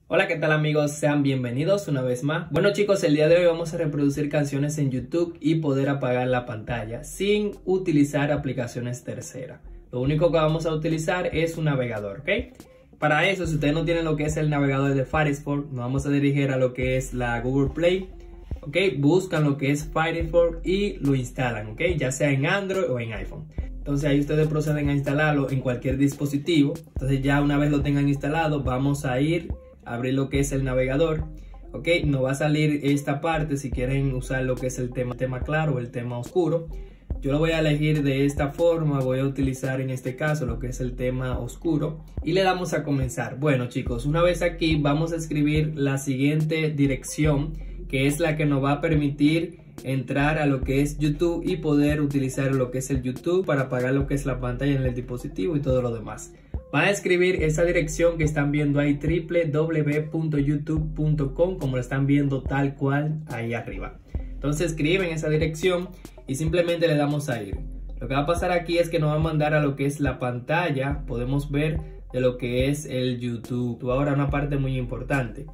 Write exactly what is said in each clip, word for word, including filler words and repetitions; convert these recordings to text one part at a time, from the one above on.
Hola, ¿qué tal amigos? Sean bienvenidos una vez más. Bueno chicos, el día de hoy vamos a reproducir canciones en YouTube y poder apagar la pantalla sin utilizar aplicaciones terceras. Lo único que vamos a utilizar es un navegador, ¿ok? Para eso, si ustedes no tienen lo que es el navegador de Firefox, nos vamos a dirigir a lo que es la Google Play, ¿ok? Buscan lo que es Firefox y lo instalan, ¿ok? Ya sea en Android o en iPhone. Entonces ahí ustedes proceden a instalarlo en cualquier dispositivo. Entonces ya una vez lo tengan instalado, vamos a ir abrir lo que es el navegador, ok, nos va a salir esta parte si quieren usar lo que es el tema, tema claro o el tema oscuro. Yo lo voy a elegir de esta forma, voy a utilizar en este caso lo que es el tema oscuro y le damos a comenzar. Bueno chicos, una vez aquí vamos a escribir la siguiente dirección, que es la que nos va a permitir entrar a lo que es YouTube y poder utilizar lo que es el YouTube para apagar lo que es la pantalla en el dispositivo y todo lo demás. Van a escribir esa dirección que están viendo ahí, doble u doble u doble u punto youtube punto com, como lo están viendo tal cual ahí arriba. Entonces escriben esa dirección y simplemente le damos a ir. Lo que va a pasar aquí es que nos va a mandar a lo que es la pantalla, podemos ver de lo que es el YouTube. Ahora una parte muy importante.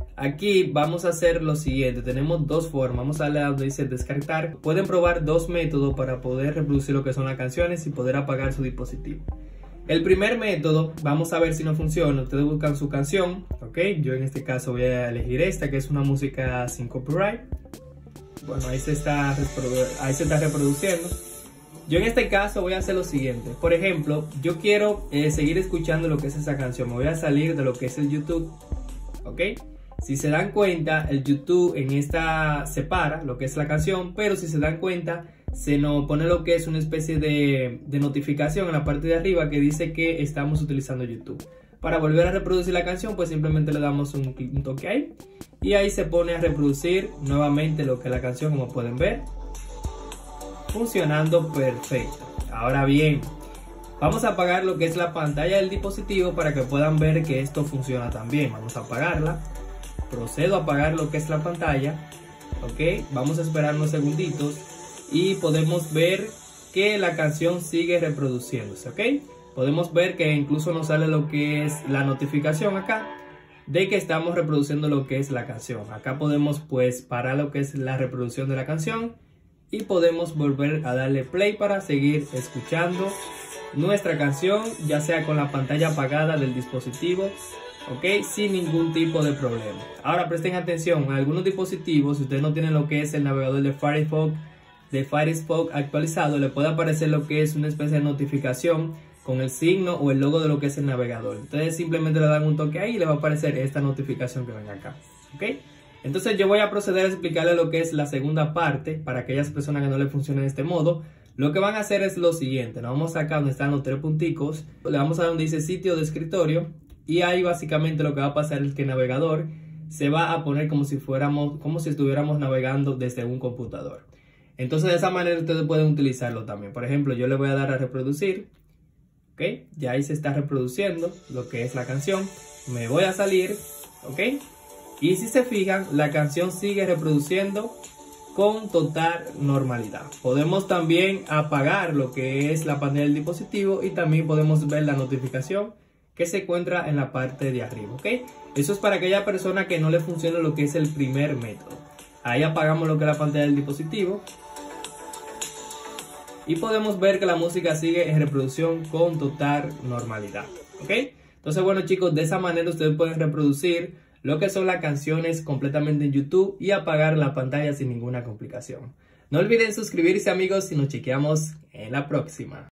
Aquí vamos a hacer lo siguiente, tenemos dos formas, vamos a darle a donde dice descartar. Pueden probar dos métodos para poder reproducir lo que son las canciones y poder apagar su dispositivo. El primer método, vamos a ver si no funciona. Ustedes buscan su canción, ok. Yo en este caso voy a elegir esta, que es una música sin copyright. Bueno, ahí se está, ahí se está reproduciendo. Yo en este caso voy a hacer lo siguiente. Por ejemplo, yo quiero eh, seguir escuchando lo que es esa canción. Me voy a salir de lo que es el YouTube, ok. Si se dan cuenta, el YouTube en esta separa lo que es la canción, pero si se dan cuenta, se nos pone lo que es una especie de, de notificación en la parte de arriba que dice que estamos utilizando YouTube. Para volver a reproducir la canción, pues simplemente le damos un, un toque ahí y ahí se pone a reproducir nuevamente lo que es la canción, como pueden ver, funcionando perfecto. Ahora bien, vamos a apagar lo que es la pantalla del dispositivo para que puedan ver que esto funciona también. Vamos a apagarla. Procedo a apagar lo que es la pantalla, ok, vamos a esperar unos segunditos y podemos ver que la canción sigue reproduciéndose, ok. Podemos ver que incluso nos sale lo que es la notificación acá de que estamos reproduciendo lo que es la canción. Acá podemos pues parar lo que es la reproducción de la canción y podemos volver a darle play para seguir escuchando nuestra canción, ya sea con la pantalla apagada del dispositivo, ok, sin ningún tipo de problema. Ahora presten atención, en algunos dispositivos, si ustedes no tienen lo que es el navegador de Firefox, de Firefox actualizado, le puede aparecer lo que es una especie de notificación con el signo o el logo de lo que es el navegador. Entonces simplemente le dan un toque ahí y le va a aparecer esta notificación que ven acá, ok. Entonces yo voy a proceder a explicarle lo que es la segunda parte para aquellas personas que no le funcione de este modo. Lo que van a hacer es lo siguiente, nos vamos acá donde están los tres punticos, le vamos a dar donde dice sitio de escritorio. Y ahí básicamente lo que va a pasar es que el navegador se va a poner como si fuéramos, como si estuviéramos navegando desde un computador. Entonces de esa manera ustedes pueden utilizarlo también. Por ejemplo, yo le voy a dar a reproducir, ok, ya ahí se está reproduciendo lo que es la canción. Me voy a salir, ok, y si se fijan, la canción sigue reproduciendo con total normalidad. Podemos también apagar lo que es la pantalla del dispositivo y también podemos ver la notificación que se encuentra en la parte de arriba, ¿ok? Eso es para aquella persona que no le funciona lo que es el primer método. Ahí apagamos lo que es la pantalla del dispositivo y podemos ver que la música sigue en reproducción con total normalidad, ¿ok? Entonces, bueno chicos, de esa manera ustedes pueden reproducir lo que son las canciones completamente en YouTube y apagar la pantalla sin ninguna complicación. No olviden suscribirse amigos y nos chequeamos en la próxima.